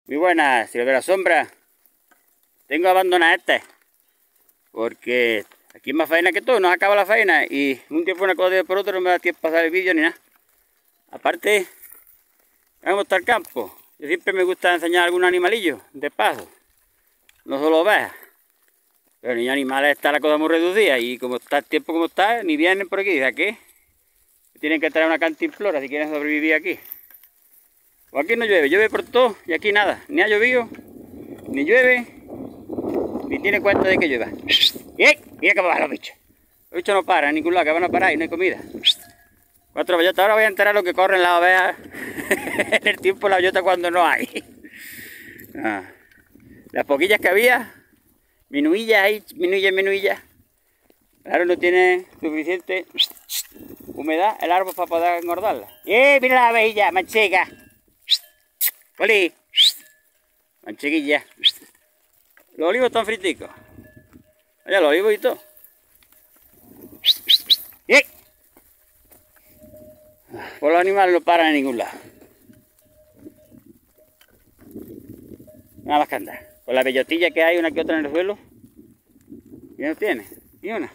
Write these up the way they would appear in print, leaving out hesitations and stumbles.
Muy buenas, si lo de la sombra. Tengo que abandonar este. Porque aquí es más faena que todo, no acaba la faena. Y un tiempo una cosa por otro no me da tiempo para hacer el vídeo ni nada. Aparte, cómo está el campo. Yo siempre me gusta enseñar algún animalillo, de paso. No solo ovejas. Pero ni animales está la cosa muy reducida. Y como está el tiempo como está, ni vienen por aquí. ¿De qué? Tienen que traer una cantimplora si quieren sobrevivir aquí. O aquí no llueve, llueve por todo y aquí nada. Ni ha llovido, ni llueve, ni tiene cuenta de que llueva. Mira que van los bichos. Los bichos no paran en ningún lado, que van a parar y no hay comida. 4 bellotas. Ahora voy a enterar lo que corren las ovejas en el tiempo de la bellota cuando no hay. Las poquillas que había, minuillas ahí, minuillas. Claro, no tiene suficiente humedad el árbol para poder engordarla. Mira la abejilla, manchega. Oli, mancheguilla. Los olivos están friticos. Allá los olivos y todo. Pues los animales no paran en ningún lado. Nada más que andar. Con la bellotilla que hay, una que otra en el suelo. Y no tiene, ni una.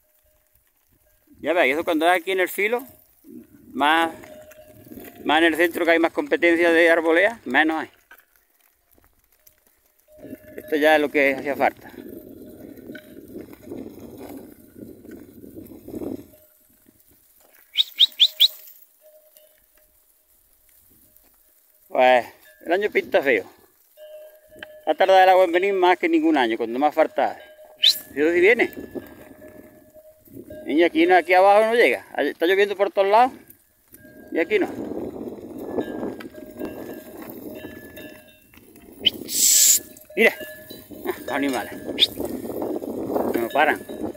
Ya veis, eso cuando es aquí en el filo, más en el centro que hay más competencia de arbolea, menos hay. Esto ya es lo que hacía falta. Pues el año pinta feo. Ha tardado el agua en venir más que ningún año, cuando más falta hay. ¿De dónde viene? Y aquí abajo no llega. Está lloviendo por todos lados y aquí no. Mira, los animales. No paran.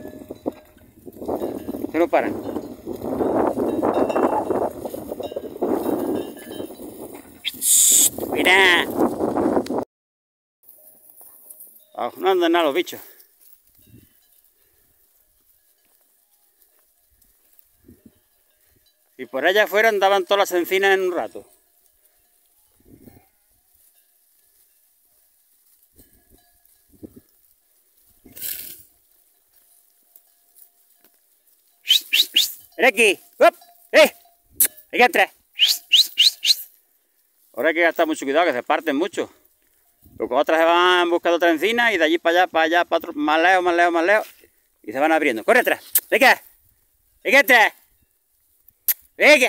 No paran. Mira. No andan nada los bichos. Si por allá afuera andaban todas las encinas en un rato. ¡Ven aquí! ¡Up! ¡Hay que entrar! Ahora hay que gastar mucho cuidado, que se parten mucho. Porque otras se van buscando otra encina y de allí para allá, para otro, más lejos. Y se van abriendo. ¡Corre atrás! ¡Venga! ¡Venga atrás! ¡Venga!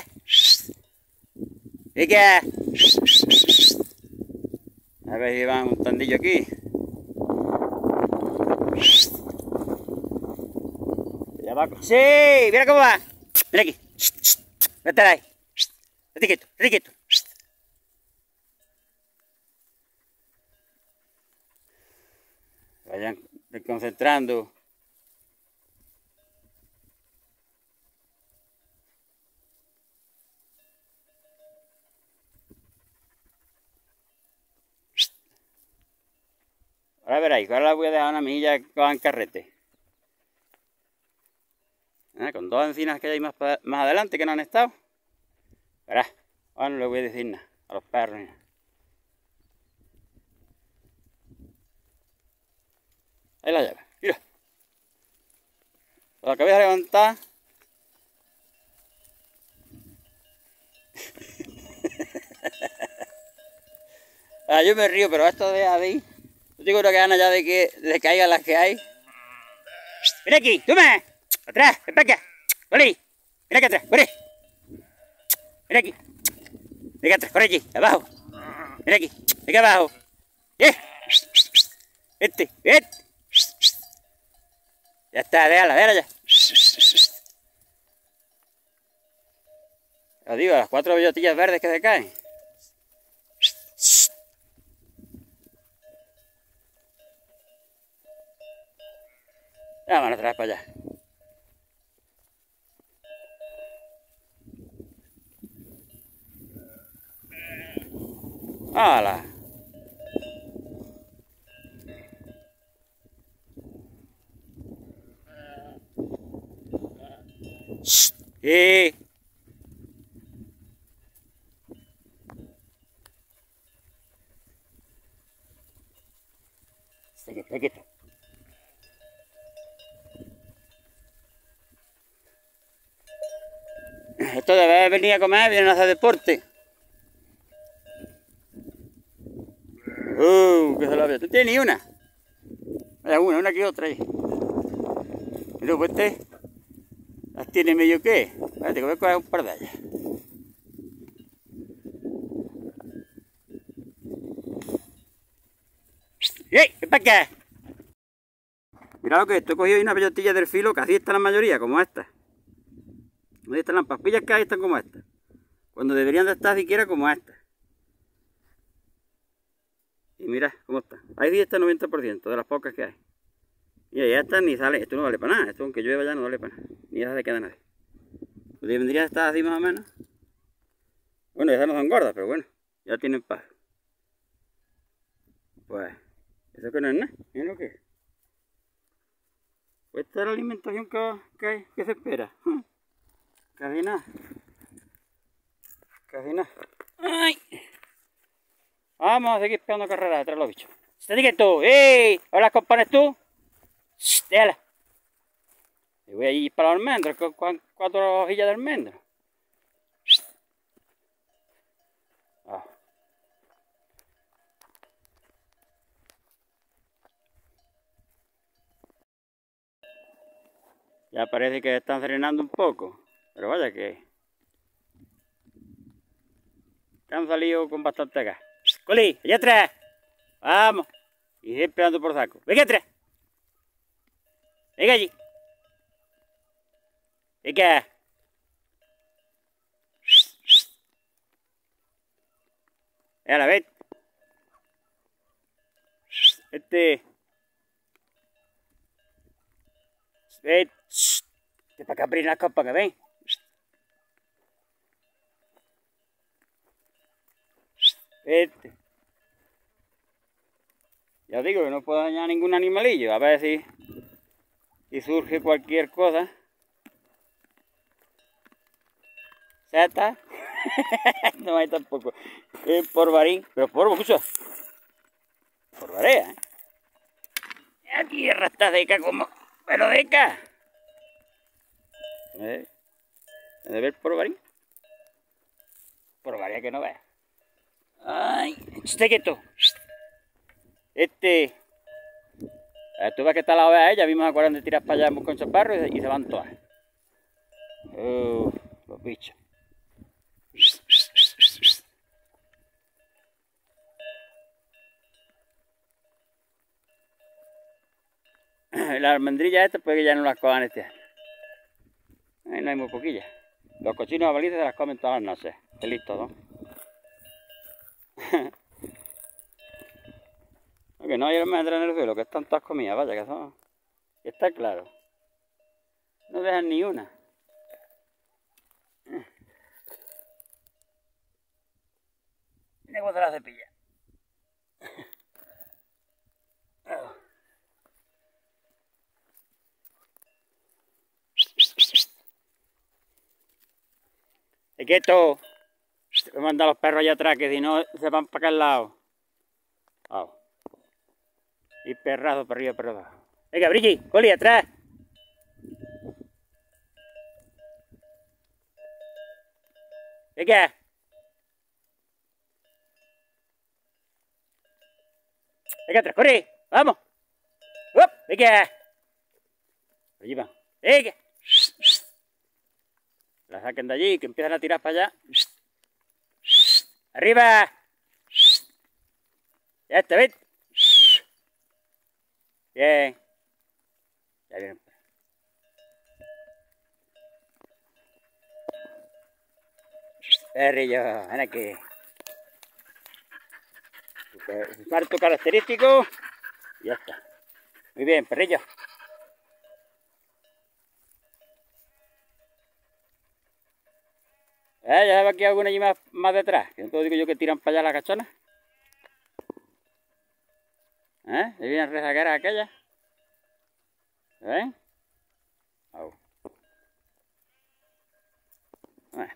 ¡Venga! A ver si van un tandillo aquí. Ya va. ¡Sí! ¡Mira cómo va! ¡Ven aquí! ¡Vete ahí! ¡Vete quieto! Vayan concentrando. Ahora veréis, ahora la voy a dejar una milla que va en carrete. Con 2 encinas que hay más adelante que no han estado. Verás, ahora no le voy a decir nada a los perros ni nada. Ahí la llave, mira. La cabeza levantada. Yo me río, pero esto de ahí. Yo tengo una gana ya de que le caigan las que hay. ¡Ven aquí! ¡Toma! ¡Atrás! ¡Ven para acá! ¡Corre! ¡Ven acá atrás! ¡Corre! ¡Ven aquí! ¡Ven acá atrás! ¡Corre aquí! ¡Abajo! ¡Ven aquí! ¡Ven acá abajo! ¡Vete! Ya está, déjala ya. Os digo, las 4 bellotillas verdes que se caen. Vámonos atrás para allá. ¡Hala! Aquí está. Esto debe venir a comer, vienen a hacer deporte. Que se la veo. ¿Tú tienes ni una? Vaya, una que otra ahí. Y luego este las tiene medio que. Espérate, que voy a coger un par de ellas. ¡Ey! ¿Qué para qué? Mira lo que es, esto he cogido una bellotilla del filo, que así está la mayoría, como esta. Ahí están las papillas que hay, están como estas. Cuando deberían de estar siquiera como estas. Y mira cómo está. Ahí sí está el 90% de las pocas que hay. Mira, ya están ni sale. Esto no vale para nada. Esto aunque llueva ya no vale para nada. Ni ya se queda nadie. Pues vendría a estar así más o menos. Bueno, esas no son gordas, pero bueno. Ya tienen paz. Pues, eso que no es nada. Mira lo que es. Pues esta es la alimentación que se espera. Casi nada. Casi nada. ¡Ay! Vamos a seguir pegando carreras detrás de los bichos. ¿Te dices tú? ¡Ey! ¿Ahora las compones tú? Déjala. Y voy a ir para los almendros, con 4 hojillas de almendro. Ya parece que están serenando un poco, pero vaya que han salido con bastante gas. ¡Coli! ¡Allá atrás! ¡Vamos! Y siempre ando por saco. ¡Venga atrás! ¡Venga allí! ¡Venga! ¡A la vez! Ven, para acá abrir la copa, que ven. Vete. Ya digo que no puedo dañar ningún animalillo, a ver si surge cualquier cosa. ¿Seta? No hay tampoco. Porvarín, pero porvo, escucha. Porvarea, La tierra está seca como... Pero seca. ¿De ver porvarín? Porvaría que no vea. Ay, esté quieto. Tú ves que está la oveja ella, vimos a 40 tiras para allá con chaparro y se van todas. Los bichos. Las almendrillas estas pues que ya no las cojan este año. Ahí no hay muy poquillas. Los cochinos abalices se las comen todas las noches. Feliz todo. Que no hay almendras en el suelo, que están todas comidas, vaya que son. Está claro. No dejan ni una. Mira cómo se la cepilla. Es que esto me manda a los perros allá atrás, que si no se van para aquel lado. Y perrazo para arriba, para abajo. Venga, Brigi, Coli, atrás. Venga. Venga, atrás, corre, vamos. Venga. Allí van. Venga. La saquen de allí, que empiezan a tirar para allá. ¡Arriba! Ya está, ¿ves? Bien. Ya vienen. Perrillo, ven aquí. Usar tu característico. Y ya está. Muy bien, perrillo. Ya va aquí alguna allí más detrás. Que entonces digo yo que tiran para allá la cachona. ¿Le vienen rezagueras aquellas? ¿Ven? Bueno.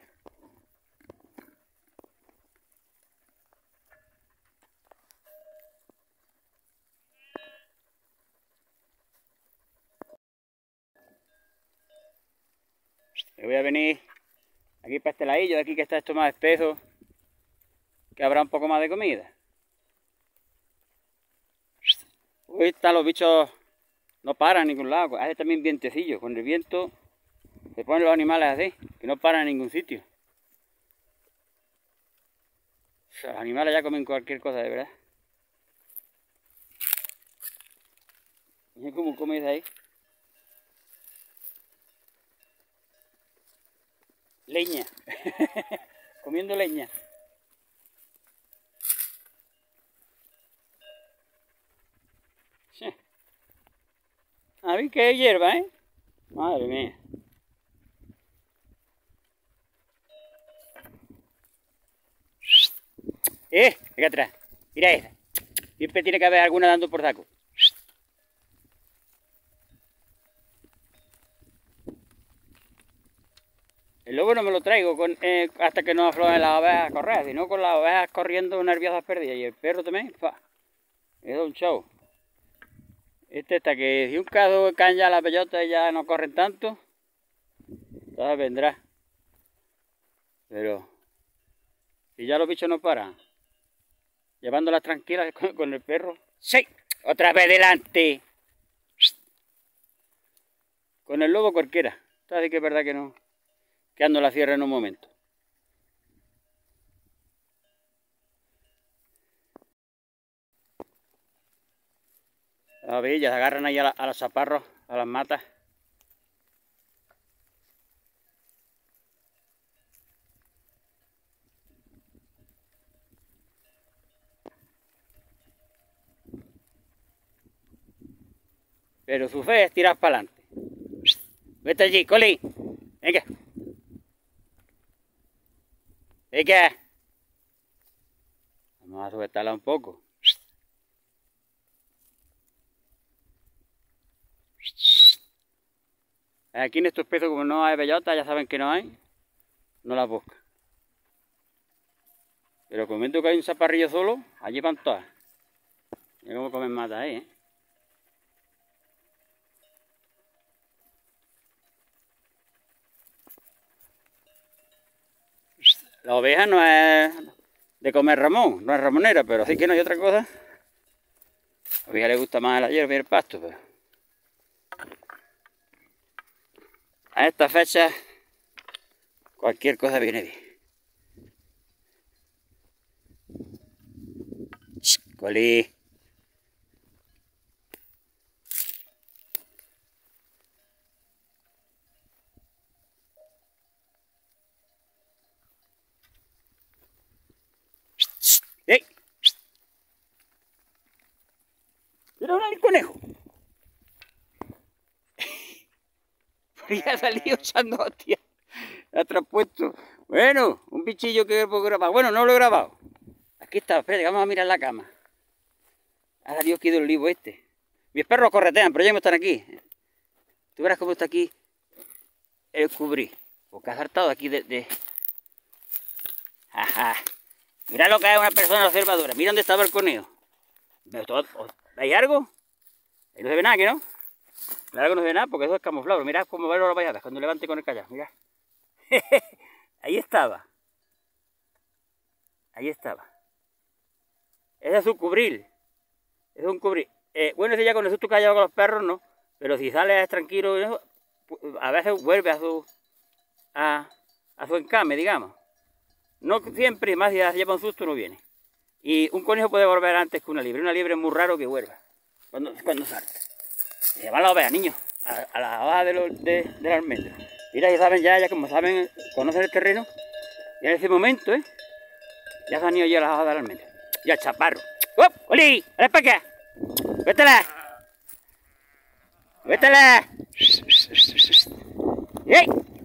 Me voy a venir aquí para este ladillo, de aquí que está esto más espeso, que habrá un poco más de comida. Hoy están los bichos, no paran en ningún lado, hace también vientecillo, con el viento se ponen los animales así, que no paran en ningún sitio. O sea, los animales ya comen cualquier cosa, de verdad. Mira cómo coméis ahí. Leña. Comiendo leña. Sí. A ver qué hierba, ¿eh? Madre mía. Venga atrás. Mira esa. Siempre tiene que haber alguna dando por saco. El lobo no me lo traigo hasta que no aflojen las ovejas a correr, sino con las ovejas corriendo nerviosas perdidas. Y el perro también, es un show. Este está que si un caso caen ya las bellotas y ya no corren tanto, entonces vendrá. Pero si ya los bichos no paran, llevándolas tranquilas con el perro. ¡Sí! ¡Otra vez delante! Con el lobo cualquiera. Así que es verdad que no. Que ando la cierra en un momento. Las ovejas agarran ahí a los chaparros, a las matas. Pero su fe es tirar para adelante. Vete allí, Coli. Venga. Venga. Vamos a sujetarla un poco. Aquí en estos peces, como no hay bellotas, ya saben que no hay, no las buscan. Pero comento que hay un zaparrillo solo, allí van todas. Mira cómo comen matas ahí, ¿eh? La oveja no es de comer ramón, no es ramonera, pero sí que no hay otra cosa. A la oveja le gusta más la hierba y el pasto, pero a esta fecha cualquier cosa viene bien. Coli. ¡Ey! ¡Mira el conejo! Ya ha salido echando hostia. Ha traspuesto. Bueno, un bichillo que he grabado. Bueno, no lo he grabado. Aquí está, espérate, vamos a mirar la cama. Ha salido aquí del olivo este. Mis perros corretean, pero ya no están aquí. Tú verás cómo está aquí el cubrí. Porque ha saltado aquí de... Ajá. Mira lo que es una persona observadora. Mira dónde estaba el conejo. ¿Hay algo? Ahí no se ve nada, ¿que no? Claro que no se ve nada porque eso es camuflado. Mirad cómo van las valladas cuando levante con el callao. Mirad. Ahí estaba. Ahí estaba. Ese es su cubril. Es un cubril. Bueno, si ya con eso tú callado con los perros, no. Pero si sales tranquilo, a veces vuelve a su encame, digamos. No siempre, más si lleva un susto no viene. Y un conejo puede volver antes que una liebre. Una liebre es muy raro que vuelva cuando salta. Se van las ovejas, niños, a la hoja del almendro. Mira, ya como saben, conocen el terreno. Y en ese momento, ya se han ido ya las hojas del almendro. Y al chaparro. ¡Oh! ¡Oli! ¡Ven para acá! ¡Vétala! ¡Vétala! ¡Ey!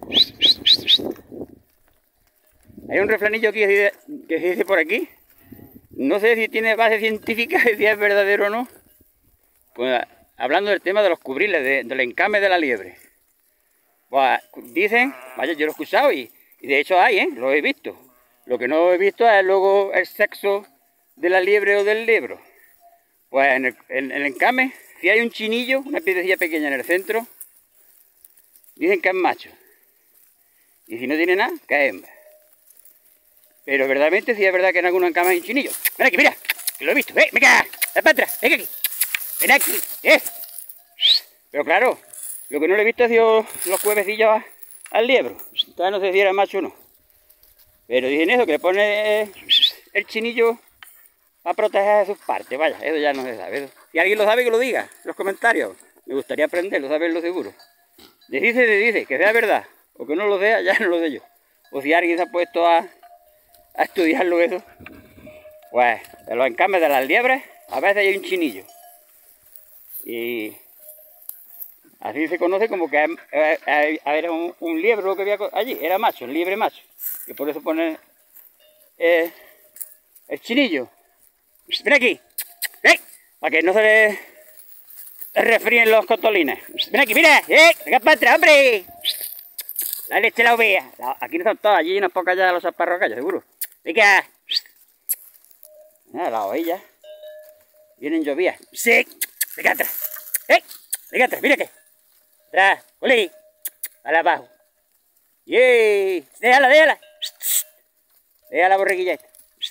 Hay un refranillo aquí que se dice por aquí. No sé si tiene base científica, si es verdadero o no. Pues, hablando del tema de los cubriles, del encame de la liebre. Pues dicen, vaya, yo lo he escuchado y de hecho hay, lo he visto. Lo que no he visto es luego el sexo de la liebre o del lebro. Pues en el encame, si hay un chinillo, una piedrecilla pequeña en el centro, dicen que es macho. Y si no tiene nada, que es hembra. Pero verdaderamente sí es verdad que en algunas camas hay un chinillo. Ven aquí, mira, que lo he visto. Venga, ven para atrás, venga aquí. Ven aquí, Pero claro, lo que no le he visto ha sido los cuevecillos al liebro. Todavía no sé si era macho o no. Pero dicen eso, que le pone el chinillo a proteger sus partes. Vaya, eso ya no se sabe. Si alguien lo sabe, que lo diga en los comentarios. Me gustaría aprenderlo, saberlo seguro. Dice, que sea verdad, o que no lo sea, ya no lo sé yo. O si alguien se ha puesto a estudiarlo eso. Pues, de los encames de las liebres, a veces hay un chinillo. Y así se conoce como que era un liebre lo que había allí, era macho, el liebre macho. Y por eso ponen el chinillo. Ven aquí, para que no se le resfríen los cotolines. Ven aquí, mira, venga para atrás, hombre. La leche la ovea. Aquí no son todas, allí hay unas pocas ya de los alparrocallos, seguro. Venga. Las ovejas vienen llovidas. Sí, venga atrás. Venga atrás, mira que. Atrás, colí. Para abajo. ¡Yey! Déjala. Deja la borreguilla esta.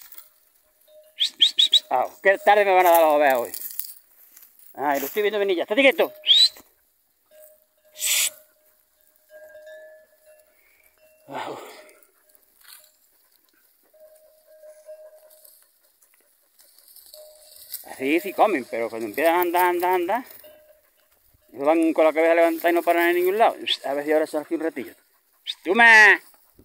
Qué tarde me van a dar las ovejas hoy. Ay, lo estoy viendo venir ya. ¡Estate quieto! Así sí comen, pero cuando empiezan a andar, van con la cabeza levantada y no paran en ningún lado. A ver si ahora se hace un ratillo. ¡Toma!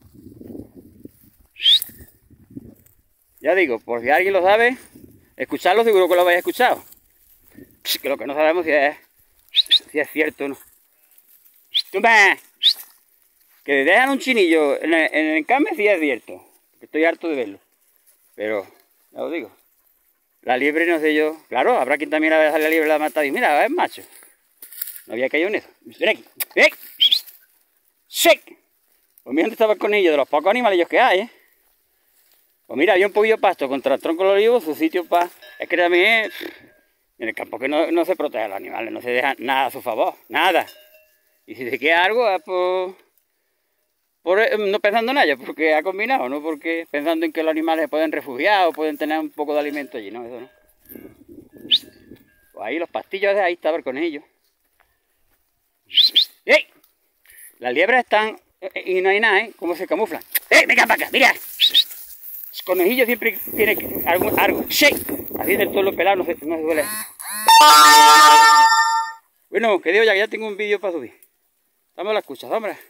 Ya digo, por si alguien lo sabe, escucharlo seguro que lo habéis escuchado. Que lo que no sabemos si es cierto o no. ¡Toma! Que dejan un chinillo en el encame sí es cierto. Estoy harto de verlo. Pero, ya os digo. La liebre no sé yo. Claro, habrá quien también la deja la liebre la ha matado y mira, es macho. No había caído en eso. Ven aquí. ¡Shake! Pues mira dónde estaba el conillo, de los pocos animalillos que hay, Pues mira, había un poquillo de pasto contra el tronco del olivo, su sitio para... Es que también en el campo que no se protege a los animales, no se deja nada a su favor, nada. Y si se queda algo es no pensando en ello, porque ha combinado, no porque pensando en que los animales se pueden refugiar o pueden tener un poco de alimento allí, no, eso no. Pues ahí los pastillos de ahí estaba el conejillo. ¡Ey! Las liebres están y no hay nada, ¿Cómo se camuflan? ¡Venga para acá! ¡Mira! El conejillo siempre tiene algo. ¡Shake! Así del todo pelado no se duele. Bueno, que digo ya tengo un vídeo para subir. Dame la escucha, hombre.